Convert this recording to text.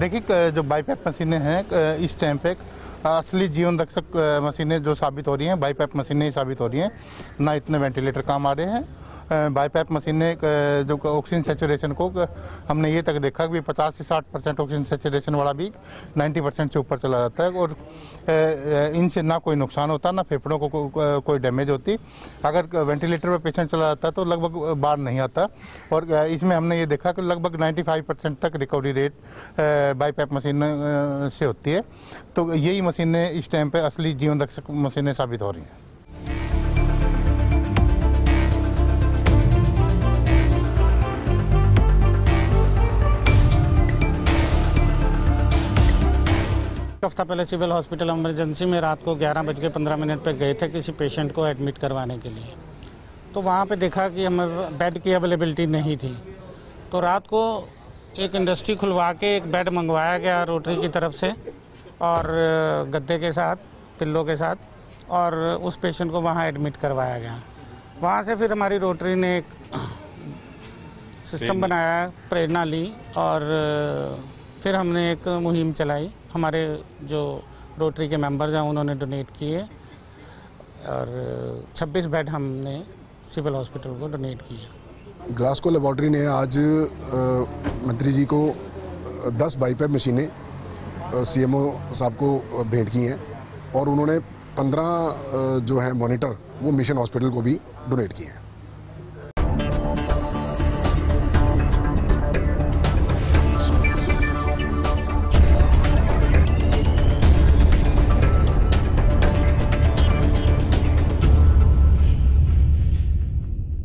देखिए, जो बाईपैप मशीनें हैं इस टाइम पे असली जीवन रक्षक मशीनें जो साबित हो रही हैं, बाईपैप मशीनें ही साबित हो रही हैं। ना इतने वेंटिलेटर काम आ रहे हैं। बाईपैप मशीनें जो ऑक्सीजन सेचुरेशन को हमने ये तक देखा कि 50 से 60% ऑक्सीजन सेचुरेशन वाला भी 90% से ऊपर चला जाता है और इनसे ना कोई नुकसान होता, ना फेफड़ों को कोई डैमेज होती। अगर वेंटिलेटर पर पेशेंट चला जाता है तो लगभग बाहर नहीं आता और इसमें हमने ये देखा कि लगभग 95% तक रिकवरी रेट बाईपैप मशीन से होती है। तो यही मशीनें इस टाइम पे असली जीवन रक्षक मशीनें साबित हो रही हैं। हफ्ता पहले सिविल हॉस्पिटल इमरजेंसी में रात को 11:15 पे गए थे किसी पेशेंट को एडमिट करवाने के लिए। तो वहाँ पे देखा कि हमें बेड की अवेलेबिलिटी नहीं थी। तो रात को एक इंडस्ट्री खुलवा के एक बेड मंगवाया गया रोटरी की तरफ से और गद्दे के साथ, पिल्लों के साथ, और उस पेशेंट को वहाँ एडमिट करवाया गया। वहाँ से फिर हमारी रोटरी ने एक सिस्टम बनाया, प्रेरणा ली और फिर हमने एक मुहिम चलाई। हमारे जो रोटरी के मेंबर्स हैं उन्होंने डोनेट किए और 26 बेड हमने सिविल हॉस्पिटल को डोनेट किए। ग्लासको लेबॉर्ट्री ने आज मंत्री जी को 10 बाईपैप मशीनें सीएमओ साहब को भेंट की हैं और उन्होंने 15 जो है मॉनिटर वो मिशन हॉस्पिटल को भी डोनेट किए हैं।